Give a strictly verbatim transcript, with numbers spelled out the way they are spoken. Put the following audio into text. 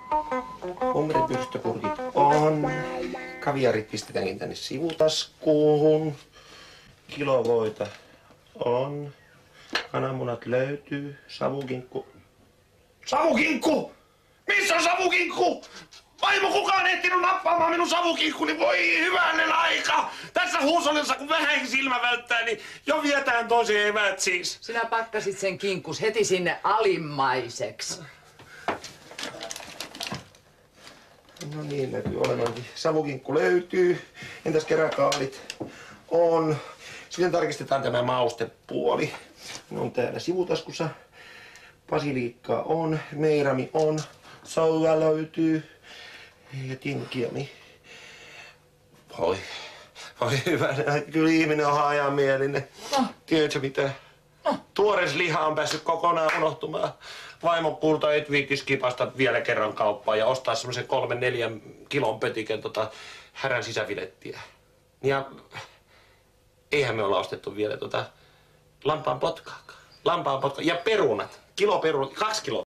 Ummeripyrstöpurkit on. Kaviarit pistetäänkin tänne sivutaskuun. Kilo voita on. Kananmunat löytyy. Savukinkku. Savukinkku! Missä on savukinkku? Vaimo, kukaan ei ehtinyt nappaamaan minun savukinkkuni. Voi hyvänen aika! Tässä huushollissa kun vähän silmä välttää, niin jo vietään tosi evät siis. Sinä pakkasit sen kinkkus heti sinne alimmaiseksi. No niin, näkyy olevankin. Savukinkku löytyy. Entäs keräkaalit? On. Sitten tarkistetaan tämä maustepuoli. Ne on täällä sivutaskussa. Basiliikkaa on. Meirami on. Soua löytyy. Ja tinkiami. Voi. Voi hyvä. Kyllä ihminen on hajamielinen. No. Tiedätkö mitä? No. Tuores liha on päässyt kokonaan unohtumaan. Vaimon kulta et viittis kipasta vielä kerran kauppaan ja ostaa semmoisen kolmen neljän kilon pötiken tota härän sisäfilettiä. Ja eihän me olla ostettu vielä tota lampaan potkaakaan. Lampaan potka ja perunat. Kilo perunat, kaksi kiloa.